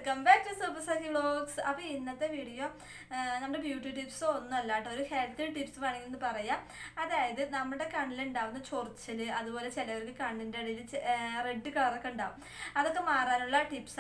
welcome back to Sahi vlogs. Now, in this video, we beauty tips or healthy tips. That is, we have chorchil, red color tips.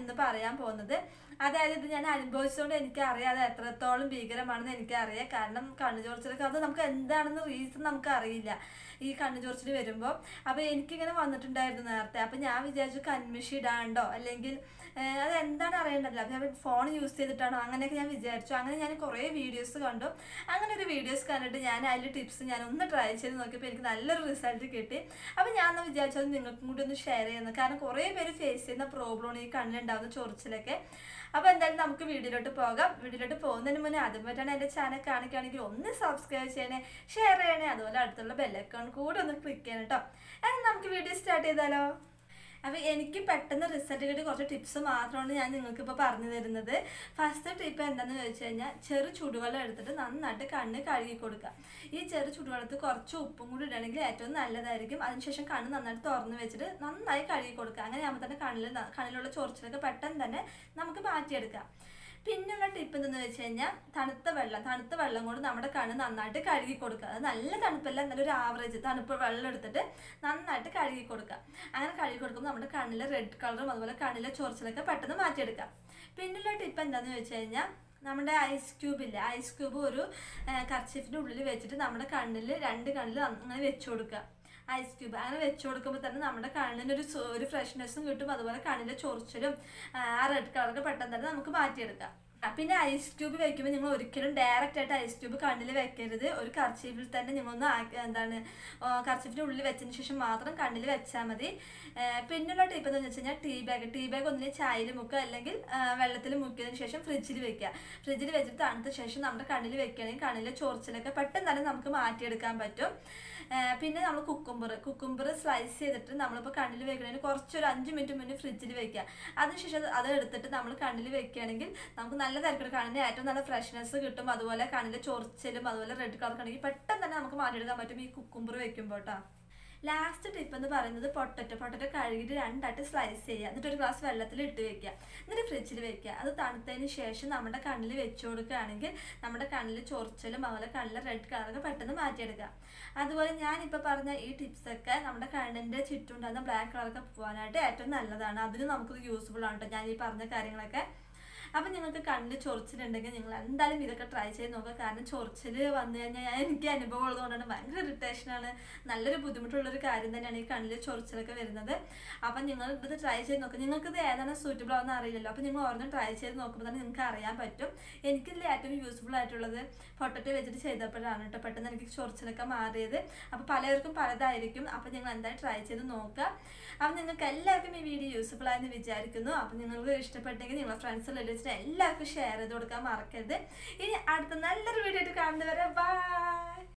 അതായത് ഞാൻ അനുഭവിച്ചുകൊണ്ട് എനിക്ക് അറിയാതെ എത്രത്തോളം ഭീകരമാണെന്ന് എനിക്ക് അറിയാം കാരണം കണ്ണുചൊറിച്ചിലൊക്കെ അത് നമുക്ക് എന്താണെന്ന് റീസൺ നമുക്ക് അറിയില്ല ഈ കണ്ണുചൊറിച്ചിൽ വരുമ്പോൾ അപ്പോൾ എനിക്കിങ്ങനെ വന്നിട്ടുണ്ടായിരുന്നു നേരത്തെ അപ്പോൾ ഞാൻ വിചാരിച്ചു കൺമിഷി ഇടാണ്ടോ അല്ലെങ്കിൽ അത് എന്താണ് അറിയേണ്ടതില്ല അപ്പോൾ ഫോൺ യൂസ് ചെയ്തിട്ടാണോ അങ്ങനെയൊക്കെ ഞാൻ വിചാരിച്ചു അങ്ങനെ ഞാൻ കുറേ വീഡിയോസ് കണ്ടു അങ്ങനെ ഒരു വീഡിയോസ് കണ്ടിട്ട് ഞാൻ അതിൽ ടിപ്സ് ഞാൻ ഒന്ന് ട്രൈ ചെയ്ത് നോക്കിയപ്പോൾ എനിക്ക് നല്ലൊരു റിസൾട്ട് കിട്ടി അപ്പോൾ ഞാൻ വിചാരിച്ചത് നിങ്ങൾക്കും കൂടി ഒന്ന് ഷെയർ ചെയ്യുന്നു കാരണം കുറേ പേര് ഫേസ് ചെയ്യുന്ന പ്രോബ്ലമാണ് ഈ കണ്ണിലുണ്ടാകുന്ന ചൊറിച്ചിലൊക്കെ അപ്പോൾ എന്തായാലും നമുക്ക് വീഡിയോയിലോട്ട് പോകാം വീഡിയോയിലോട്ട് പോകുന്നതിന് മുന്നേ ആദ്യമായിട്ടാണ് എൻ്റെ ചാനൽ കാണിക്കുകയാണെങ്കിൽ ഒന്ന് സബ്സ്ക്രൈബ് ചെയ്യണേ ഷെയർ ചെയ്യണേ അതുപോലെ അടുത്തുള്ള ബെൽ ഐക്കൺ കൂടെ ഒന്ന് ക്ലിക്ക് ചെയ്യണം കേട്ടോ എന്നാൽ നമുക്ക് വീഡിയോ സ്റ്റാർട്ട് ചെയ്താലോ അപ്പോൾ എനിക്ക് പെട്ടെന്ന് റിസൾട്ട് കിട്ടിയ കുറച്ച് ടിപ്സ് മാത്രമാണ് ഞാൻ നിങ്ങൾക്കിപ്പോൾ പറഞ്ഞു തരുന്നത് ഫസ്റ്റ് ടിപ്പ് എന്താണെന്ന് ചോദിച്ചു കഴിഞ്ഞാൽ ചെറു ചൂടുവെള്ളം എടുത്തിട്ട് നന്നായിട്ട് കണ്ണ് കഴുകി കൊടുക്കുക ഈ ചെറു ചൂടുവെള്ളത്തിൽ കുറച്ച് ഉപ്പും കൂടി ഇടണമെങ്കിൽ ഏറ്റവും നല്ലതായിരിക്കും അതിനുശേഷം കണ്ണ് നന്നായിട്ട് തുറന്ന് വെച്ചിട്ട് നന്നായി കഴുകി കൊടുക്കുക അങ്ങനെയാകുമ്പോൾ തന്നെ കണ്ണിലുള്ള ചൊറിച്ചിലൊക്കെ പെട്ടെന്ന് തന്നെ നമുക്ക് മാറ്റിയെടുക്കാം പിന്നെയുള്ള ടിപ്പ് എന്തെന്ന് വെച്ച് കഴിഞ്ഞാൽ തണുത്ത വെള്ളം കൊണ്ട് നമ്മുടെ കണ്ണ് നന്നായിട്ട് കഴുകി കൊടുക്കുക അത് നല്ല തണുപ്പല്ല എന്നാലും ഒരു ആവറേജ് തണുപ്പ് വെള്ളം എടുത്തിട്ട് നന്നായിട്ട് കഴുകി കൊടുക്കുക അങ്ങനെ കഴുകി കൊടുക്കുമ്പോൾ നമ്മുടെ കണ്ണിലെ റെഡ് കളറും അതുപോലെ കണ്ണിലെ ചൊറിച്ചിലൊക്കെ പെട്ടെന്ന് മാറ്റിയെടുക്കാം പിന്നെയുള്ള ടിപ്പ് എന്താണെന്ന് വെച്ച് കഴിഞ്ഞാൽ നമ്മുടെ ഐസ് ക്യൂബ് ഒരു കർച്ചീഫിൻ്റെ ഉള്ളിൽ വെച്ചിട്ട് നമ്മുടെ കണ്ണിൽ രണ്ട് കണ്ണിൽ അങ്ങനെ വെച്ച് കൊടുക്കുക ഐസ് ക്യൂബ് അങ്ങനെ വെച്ച് കൊടുക്കുമ്പോൾ തന്നെ നമ്മുടെ കണ്ണിനൊരു ഫ്രഷ്നെസ്സും കിട്ടും അതുപോലെ കണ്ണിലെ ചൊറിച്ചിലും ആ റെഡ് കളറൊക്കെ പെട്ടെന്ന് തന്നെ നമുക്ക് മാറ്റിയെടുക്കാം പിന്നെ ഐസ് ക്യൂബ് വെക്കുമ്പോൾ നിങ്ങൾ ഒരിക്കലും ഡയറക്റ്റ് ആയിട്ട് ഐസ് ക്യൂബ് കണ്ണിൽ വെക്കരുത് ഒരു കർച്ചീഫിൽ തന്നെ നിങ്ങളൊന്ന് കർച്ചീഫിൻ്റെ ഉള്ളിൽ വെച്ചതിന് ശേഷം മാത്രം കണ്ണിൽ വെച്ചാൽ മതി പിന്നുള്ള ടിപ്പ് എന്ന് വെച്ച് കഴിഞ്ഞാൽ ടീ ബാഗ് ഒന്നിനെ ചായയിൽ മുക്കുക അല്ലെങ്കിൽ വെള്ളത്തിൽ മുക്കിയതിന് ശേഷം ഫ്രിഡ്ജിൽ വെക്കുക ഫ്രിഡ്ജിൽ വെച്ചിട്ട് തണുത്ത ശേഷം നമ്മുടെ കണ്ണിൽ വെക്കുകയാണെങ്കിൽ കണ്ണിലെ ചൊറിച്ചിലൊക്കെ പെട്ടെന്ന് തന്നെ നമുക്ക് മാറ്റിയെടുക്കാൻ പറ്റും പിന്നെ നമ്മൾ കുക്കുംബർ സ്ലൈസ് ചെയ്തിട്ട് നമ്മളിപ്പോൾ കണ്ണിൽ വെക്കുന്നതിന് കുറച്ചൊരു 5 മിനിറ്റ് മുന്നേ ഫ്രിഡ്ജിൽ വെക്കുക അതിനുശേഷം അത് എടുത്തിട്ട് നമ്മൾ കണ്ണിൽ വെക്കുകയാണെങ്കിൽ നമുക്ക് നല്ല തിരക്കുള്ള കണ്ണിന് ഏറ്റവും നല്ല ഫ്രഷ്നെസ് കിട്ടും അതുപോലെ കണ്ണിലെ ചൊറിച്ചിലും അതുപോലെ റെഡ് കളർ കണ്ണിൽ പെട്ടെന്ന് തന്നെ നമുക്ക് മാറ്റിയെടുക്കാൻ പറ്റും ഈ കുക്കുംബർ വെക്കുമ്പോൾ കേട്ടോ ലാസ്റ്റ് ടിപ്പ് എന്ന് പറയുന്നത് പൊട്ടറ്റോ കഴുകിയിട്ട് രണ്ടായിട്ട് സ്ലൈസ് ചെയ്യുക എന്നിട്ട് ഒരു ഗ്ലാസ് വെള്ളത്തിൽ ഇട്ട് വെക്കുക എന്നിട്ട് ഫ്രിഡ്ജിൽ വെക്കുക അത് തണുത്തതിന് ശേഷം നമ്മുടെ കണ്ണിൽ വെച്ച് കൊടുക്കുകയാണെങ്കിൽ നമ്മുടെ കണ്ണിൽ ചൊറിച്ചിലും അതുപോലെ കണ്ണിലെ റെഡ് കളറൊക്കെ പെട്ടെന്ന് മാറ്റിയെടുക്കുക അതുപോലെ ഞാനിപ്പോൾ പറഞ്ഞ ഈ ടിപ്സൊക്കെ നമ്മുടെ കണ്ണിൻ്റെ ചുറ്റുണ്ടാകുന്ന ബ്ലാക്ക് കളറൊക്കെ പോകാനായിട്ട് ഏറ്റവും നല്ലതാണ് അതിന് നമുക്കത് യൂസ്ഫുൾ ആണ് കേട്ടോ ഞാൻ ഈ പറഞ്ഞ കാര്യങ്ങളൊക്കെ അപ്പം നിങ്ങൾക്ക് കണ്ണിൽ ചൊറിച്ചിലുണ്ടെങ്കിൽ നിങ്ങൾ എന്തായാലും ഇതൊക്കെ ട്രൈ ചെയ്ത് നോക്കുക കാരണം ചൊറിച്ചിൽ വന്നു കഴിഞ്ഞാൽ എനിക്ക് അനുഭവം ഉള്ളതുകൊണ്ടാണ് ഭയങ്കര ഇറിറ്റേഷനാണ് നല്ലൊരു ബുദ്ധിമുട്ടുള്ളൊരു കാര്യം തന്നെയാണ് ഈ കണ്ണിൽ ചൊറിച്ചിലൊക്കെ വരുന്നത് അപ്പം നിങ്ങൾ ഇത് ട്രൈ ചെയ്ത് നോക്കുക നിങ്ങൾക്കിത് ഏതാണ് സൂറ്റബിൾ ആവുന്ന അറിയില്ലല്ലോ അപ്പം നിങ്ങൾ ഓരോന്നും ട്രൈ ചെയ്ത് നോക്കുമ്പോൾ തന്നെ നിങ്ങൾക്ക് അറിയാൻ പറ്റും എനിക്കിതിൽ ഏറ്റവും യൂസ്ഫുൾ ആയിട്ടുള്ളത് പൊട്ടറ്റോ വെച്ചിട്ട് ചെയ്തപ്പോഴാണ് കേട്ടോ പെട്ടെന്ന് എനിക്ക് ചൊറിച്ചിലൊക്കെ മാറിയത് അപ്പോൾ പലർക്കും പലതായിരിക്കും അപ്പം നിങ്ങൾ എന്തായാലും ട്രൈ ചെയ്ത് നോക്കുക അപ്പം നിങ്ങൾക്ക് എല്ലാവർക്കും ഈ വീഡിയോ യൂസ്ഫുൾ ആയെന്ന് വിചാരിക്കുന്നു അപ്പം നിങ്ങൾക്ക് ഇഷ്ടപ്പെട്ടെങ്കിൽ നിങ്ങളുടെ ഫ്രണ്ട്സിൽ എല്ലാവർക്കും ഷെയർ ചെയ്ത് കൊടുക്കാൻ മറക്കരുത് ഇനി അടുത്ത നല്ലൊരു വീഡിയോ ആയിട്ട് കാണുന്നവരെ ബൈ